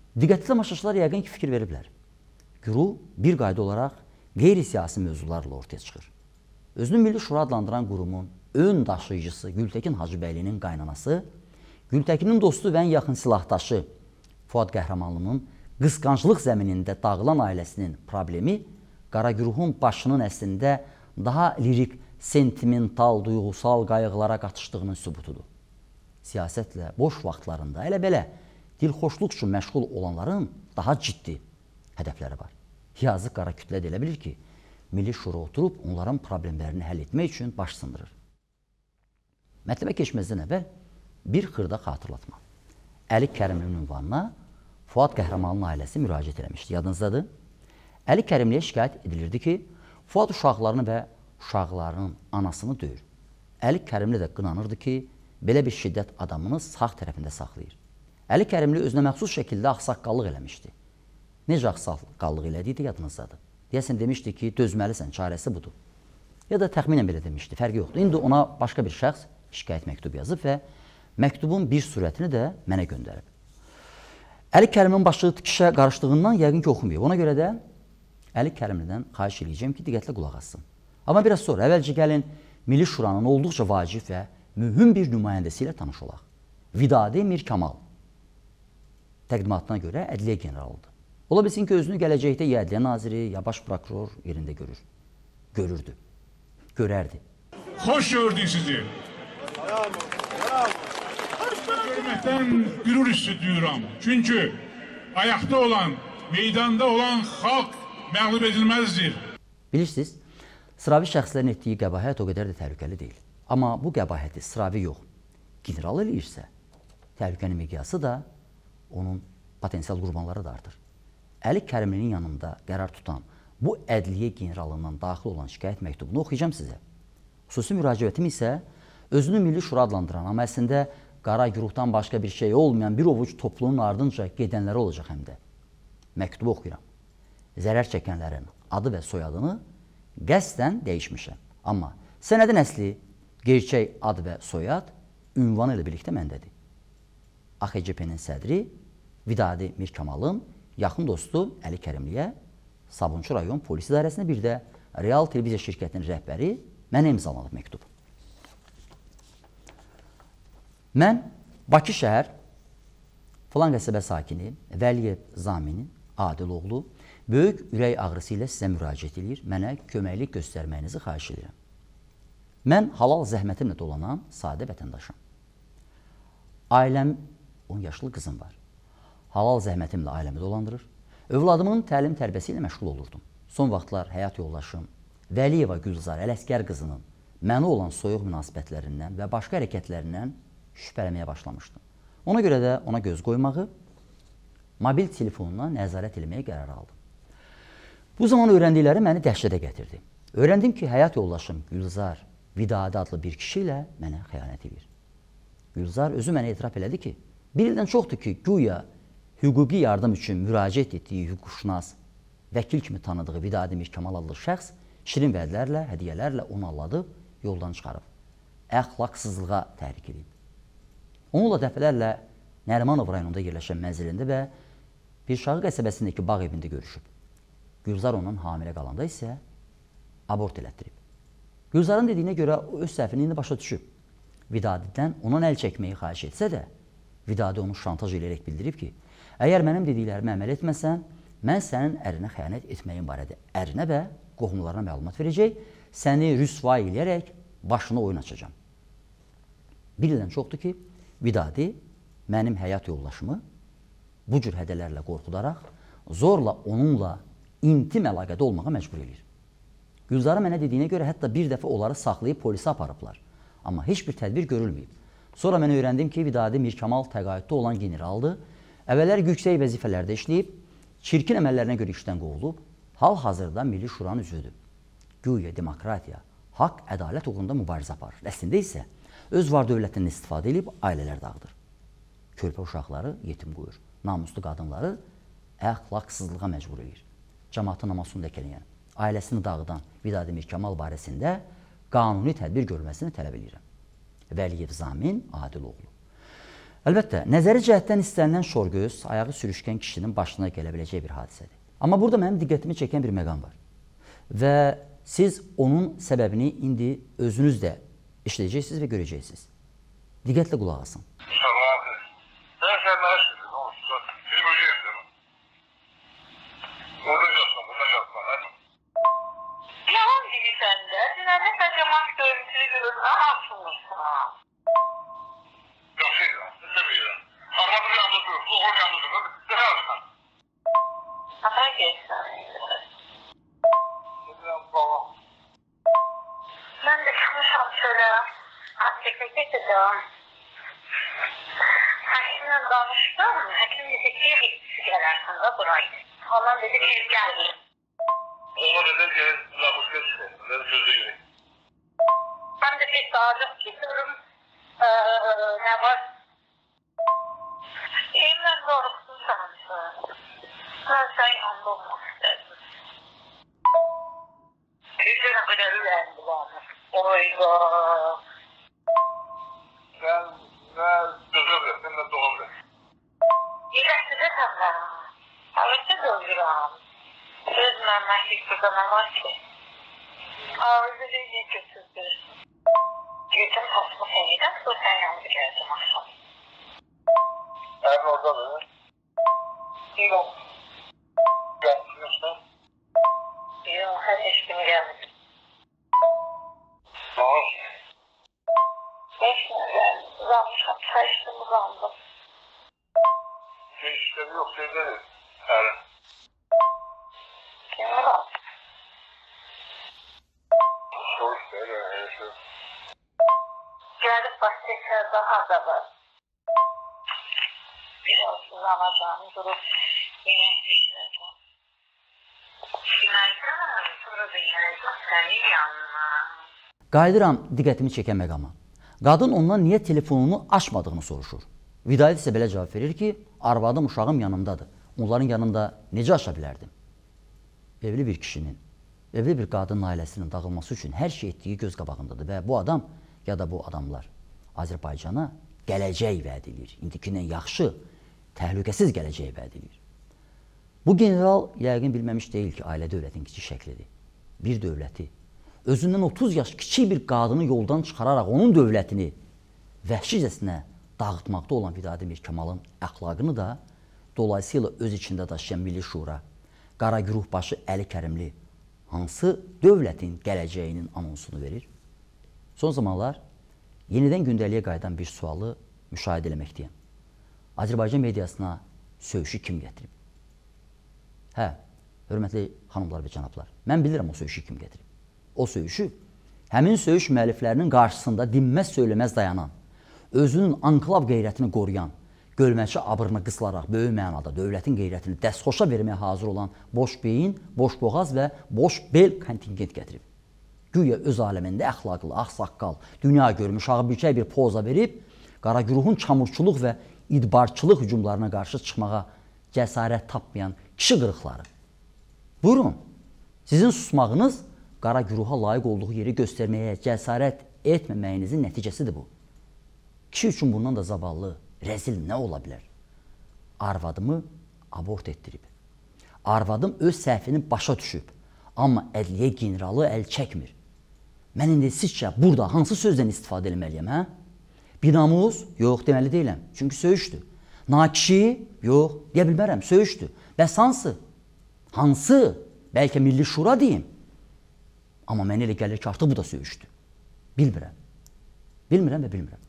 Diqqətli tamaşaçılar yəqin ki, fikir veriblər. Güruh bir qayda olaraq qeyri-siyasi mövzularla ortaya çıxır. Özünü Milli Şura adlandıran qurumun ön daşıyıcısı Gültəkin Hacıbəylinin qaynanası, Gültəkinin dostu və ən yaxın silahdaşı Fuad Qəhrəmanlının qısqanclıq zəminində dağılan ailəsinin problemi Qaragüruhun başının əslində daha lirik, sentimental, duyğusal qayğılara qatışdığının sübutudur. Siyasətlə boş vaxtlarında elə-belə dilxoşluq üçün məşğul olanların daha ciddi hədəfləri var. Yazıq qara kütlə də elə bilir ki, Milli Şura oturub onların problemlərini həll etmək üçün baş sındırır. Mətləbə keçməzdən əvvəl bir xırda xatırlatma. Əli Kərimlinin ünvanına Fuad Qəhrəmanlının ailəsi müraciət eləmişdi. Yadınızdadır? Əli Kərimliyə şikayət edilirdi ki, Fuad uşaqlarını və uşaqlarının anasını döyür. Əli Kərimli də qınanırdı ki, belə bir şiddət adamını sağ tərəfində saxlayır. Əli Kərimli özünə məxsus şəkildə ağsaqqallıq eləmişdi. Necə ağsaqqallıq elədiyi də yadınızdadır. Deyəsən demişdi ki, dözməlisən, çarəsi budur. Ya da təxminən belə demişdi, fərqi yoxdur. İndi ona başqa bir şəxs şikayət məktubu yazıb və məktubun bir surətini də mənə göndərib. Əli Kərimlinin başlığı tikişə qarışdığından yəqin ki, oxumayıb. Ona görə də Əli Kərimlidən xahiş edəcəm ki, diqqətlə qulaq assın. Amma biraz sonra əvvəlcə gəlin Milli Şuranın olduqca vacib və mühüm bir nümayəndəsi ilə tanış olaq. Vidadi Mir Kamal. Təqdimatına görə ədliyyə generalıdır. Ola bilsin ki, özünü gələcəkdə ya ədliyyə naziri, ya baş prokuror yerində görür. Görürdü. Görərdi. Xoş gördük sizi. Görməkdən qürur hissi duyuram. Çünki ayaqda olan, meydanda olan xalq məğlub edilməzdir. Bilirsiniz, sıravi şəxslərin etdiyi qəbahət o qədər də təhlükəli deyil. Amma bu qəbahəti sıravi yox, general eləyirsə, təhlükənin miqyası da onun potensial qurbanları da artır. Əli Kərimlinin yanında qərar tutan bu ədliyyə generalından daxil olan şikayət məktubunu oxuyacağım sizə. Xüsusi müraciətim isə özünü Milli Şura adlandıran, amma əslində qara güruhdan başqa bir şey olmayan bir ovuc topluluğun ardınca gedənləri olacaq həm də. Məktubu oxuyuram. Zərər çəkənlərin adı və soyadını qəsdən dəyişmişəm. Amma sənədin əsli, gerçək ad və soyad ünvanı ilə birlikdə məndədir. AXCP-nin sədri Vidadi Mir Kamalın yaxın dostu Əli Kərimliyə, Sabunçu rayon polis idarəsinə, bir də Real televiziya şirkətinin rəhbəri mənə imzalanıb məktub. Mən Bakı şəhər filan qəsəbə sakini Vəliyev Zaminin Adil oğlu böyük ürək ağrısı ilə sizə müraciət edir, mənə köməklik göstərməyinizi xahiş edirəm. Mən halal zəhmətimlə dolanan sadə vətəndaşım. Ailəm 10 yaşlı qızım var. Halal zəhmətimlə ailəmi dolandırır. Övladımın təlim tərbiyəsi ilə məşğul olurdum. Son vaxtlar həyat yoldaşım Vəliyeva Gülzar Ələsgər qızının mənə olan soyuq münasibətlərindən və başqa hərəkətlərindən şübhələməyə başlamışdım. Ona görə də ona göz qoymağı, mobil telefonuna nəzarət etməyə qərar aldım. Bu zaman öyrəndikləri məni dəhşətə gətirdi. Öyrəndim ki, həyat yoldaşım Gülzar Vidadi adlı bir kişi ilə mənə xəyanət edir. Gülzar özü mənə etiraf elədi ki, bir ildən çoxdur ki, güya hüquqi yardım üçün müraciət etdiyi hüquqşünas, vəkil kimi tanıdığı Vidadi Mir Kamal adlı şəxs şirin vədlərlə, hədiyyələrlə onu alladıb, yoldan çıxarıb, əxlaqsızlığa təhrik edib. Onunla dəfələrlə Nərimanov rayonunda yerləşən mənzilində və Pirşağı qəsəbəsindəki bağ evində görüşüb. Gülzar onun hamilə qalanda isə abort elətdirib. Gülzarın dediyinə görə o öz səhvini indi başa düşüb. Vidadidən onun əl çəkməyi xahiş etsə də, Vidadi onu şantaj edərək bildirib ki, əgər mənim dediklərimi əməl etməsən, mən sənin ərinə xəyanət etməyin barədə ərinə və qohumlarına məlumat verəcək, səni rüsva eləyərək başına oyun açacağım. Bir ildən çoxdur ki, Vidadi mənim həyat yoldaşımı bu cür hədələrlə qorxudaraq, zorla onunla intim əlaqədə olmağa məcbur edir. Gülzarı mənə dediyinə görə hətta bir dəfə onları saxlayıb polisə aparıblar. Amma heç bir tədbir görülməyib. Sonra mən öyrəndim ki, Vidadi Mir Kamal təqaüddə olan generaldır, əvvəllər yüksək vəzifələrdə işləyib, çirkin əməllərinə görə işdən qovulub, hal-hazırda Milli Şuranın üzvüdür. Güya demokratiya, haqq, ədalət uğrunda mübarizə aparır. Əslində isə öz var dövlətindən istifadə edib ailələr dağıdır. Körpə uşaqları yetim qoyur, namuslu qadınları əxlaqsızlığa məcbur edir. Cəmaatı namusunu ləkələyən, ailəsini dağıdan Vidadi Mir Kamal barəsində qanuni tədbir görməsini tələb edirəm. Vəliyev Zamin Adil oğlu. Əlbəttə, nəzəri cəhətdən istənilən şorgöz ayağı sürüşkən kişinin başına gələ biləcək bir hadisədir. Amma burada mənim diqqətimi çəkən bir məqam var. Və siz onun səbəbini indi özünüz də işləyəcəksiniz və görəcəksiniz. Diqqətlə qulaq asın. Yalan bilirsən də, dünəndə fəcəmat görüntülü görür, alsınmışsın. Yaxşı edirəm, istəməyirəm. Arvadım yanında durur, oğul yanında durur, nə yazsan? Hata geçsən. Edirəm, baba. Mən də çıxmışam şöyle, aspekte getirdim. Həkimlə danışdım, həkim dedi ki, hepsi gələrsən də burayı. Ondan dedi ki, gəlməyim. Oğul dedi ki, labuşka çıxın, dedi sözü girin. Ben de pek dağılıp gidiyorum. Ne var? Eğimden doğrusu sanırsın. Ben sen yanında olmak istedim. Yüzüne kadar ülendi bana. Oyga. Sen ne sözü versin, ne doğum versin. Yine senden. Evet de doyuram. Sözlenmek hiçbir zaman var ki. Ağzı dediği kötüdür. Yüzüm tasma seniden bu sen yandı geldim akşam. Evin oradadır. Yok. Gelmişsin. Yok, her hiç gün gelmedi. Ne olsun? Beş nereden? Uzanmışım, saçtım uzandım. Şey işleri yok, şeyleri. Yani. Kim var? Soru işleri, her şey. Gelip başka daha da var. Biraz uzanacağım, durup yine işleyeceğim. Günaydın, sonra da geleceğim senin yanına. Qayıdıram diqqətimi çəkən məqama. Qadın ondan niyə telefonunu açmadığını soruşur. Vidayət isə belə cavab verir ki, arvadım, uşağım yanımdadır. Onların yanında necə aça bilərdim? Evli bir kişinin, evli bir qadının ailəsinin dağılması üçün hər şey etdiyi göz qabağındadır və bu adam ya da bu adamlar Azərbaycana gələcək vəd edir. İndikindən yaxşı, təhlükəsiz gələcək vəd edir. Bu general yəqin bilməmiş deyil ki, ailə dövlətin kiçik şəklidir. Bir dövləti, özündən 30 yaş kiçik bir qadını yoldan çıxararaq onun dövlətini vəhşicəsinə dağıtmaqda olan Vidadi Mirkemalın əxlaqını da dolayısıyla öz içində daşıyan Milli Şura, Qara Güruh başı Əli Kərimli hansı dövlətin gələcəyinin anonsunu verir? Son zamanlar yenidən gündəliyə qayıdan bir sualı müşahidə eləməkdəyəm. Azərbaycan mediasına söyüşü kim gətirib? Hə, hörmətli xanımlar və cənablar, mən bilirəm o söyüşü kim gətirib. O söyüşü həmin söyüş müəlliflərinin qarşısında dinməz söyləməz dayanan, özünün anklav qeyrətini qoruyan, gölməçi abırını qısılaraq böyük mənada dövlətin qeyrətini dəstxoşa verməyə hazır olan boş beyin, boş boğaz və boş bel kontingent gətirib. Güya öz aləmində əxlaqlı, ağsaqqal, dünya görmüş, ağbirkək bir poza verib, Qara Güruhun çamurçuluq və idbarçılıq hücumlarına qarşı çıxmağa cəsarət tapmayan kişi qırıqları. Buyurun, sizin susmağınız Qara Güruha layiq olduğu yeri göstərməyə cəsarət etməməyinizin nəticəsidir bu. Kişi üçün bundan da zavallı, rəzil nə ola bilər? Arvadımı abort etdirib. Arvadım öz səhvini başa düşüb. Amma ədliyyə generalı əl çəkmir. Mən indi sizcə burada hansı sözdən istifadə etməliyəm, hə? Binamuz? Yox, deməli deyiləm. Çünki söyüşdür. Nakişi? Yox, deyə bilmərəm, söyüşdür. Bəs hansı? Hansı? Bəlkə Milli Şura deyim. Amma mənə elə gəlir ki, artıq bu da söyüşdür. Bilmirəm. Bilmirəm və bilmirəm.